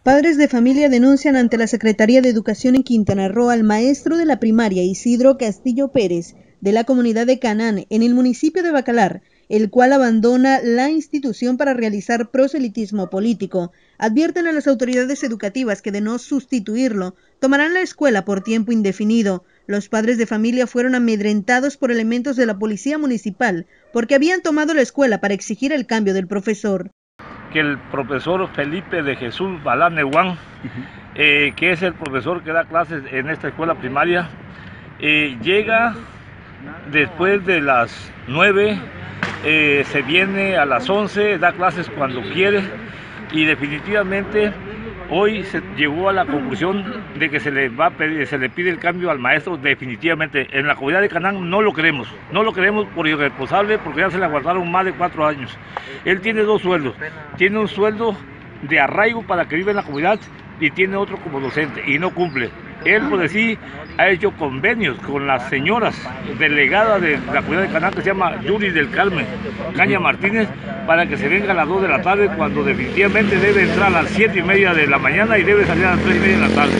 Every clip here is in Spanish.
Padres de familia denuncian ante la Secretaría de Educación en Quintana Roo al maestro de la primaria Isidro Castillo Pérez, de la comunidad de Canán, en el municipio de Bacalar, el cual abandona la institución para realizar proselitismo político. Advierten a las autoridades educativas que de no sustituirlo, tomarán la escuela por tiempo indefinido. Los padres de familia fueron amedrentados por elementos de la policía municipal, porque habían tomado la escuela para exigir el cambio del profesor. Que el profesor Felipe de Jesús Balán Neguán, que es el profesor que da clases en esta escuela primaria, llega después de las 9, se viene a las 11, da clases cuando quiere y definitivamente hoy se llegó a la conclusión de que se le pide el cambio al maestro definitivamente. En la comunidad de Canán no lo queremos por irresponsable, porque ya se le aguardaron más de 4 años. Él tiene 2 sueldos, tiene un sueldo de arraigo para que viva en la comunidad y tiene otro como docente y no cumple. Él, por decir, ha hecho convenios con las señoras delegadas de la comunidad de Canán, que se llama Yuri del Carmen Caña Martínez, para que se venga a las 2 de la tarde, cuando definitivamente debe entrar a las 7:30 de la mañana y debe salir a las 3:30 de la tarde.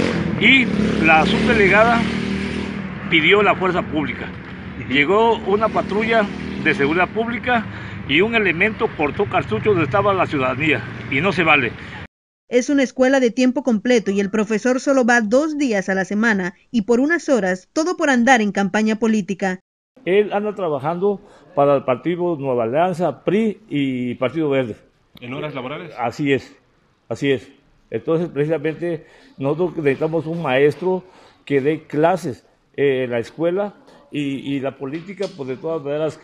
Y la subdelegada pidió la fuerza pública. Llegó una patrulla de seguridad pública y un elemento cortó cartuchos donde estaba la ciudadanía, y no se vale. Es una escuela de tiempo completo y el profesor solo va 2 días a la semana y por unas horas, todo por andar en campaña política. Él anda trabajando para el Partido Nueva Alianza, PRI y Partido Verde. ¿En horas laborales? Así es. Entonces, precisamente, nosotros necesitamos un maestro que dé clases en la escuela y la política, pues de todas maneras,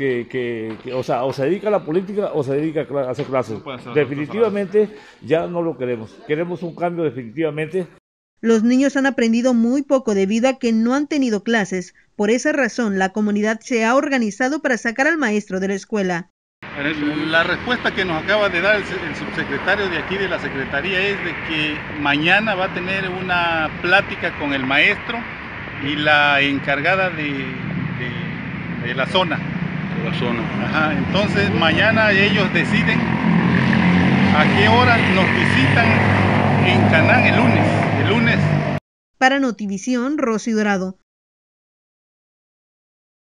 o se dedica a la política o se dedica a hacer clases. Definitivamente ya no lo queremos. Queremos un cambio definitivamente. Los niños han aprendido muy poco debido a que no han tenido clases. Por esa razón, la comunidad se ha organizado para sacar al maestro de la escuela. La respuesta que nos acaba de dar el subsecretario de aquí de la Secretaría es de que mañana va a tener una plática con el maestro y la encargada de la zona. Ajá, entonces mañana ellos deciden a qué hora nos visitan en Canán el lunes. Para Notivisión, Rosy Dorado.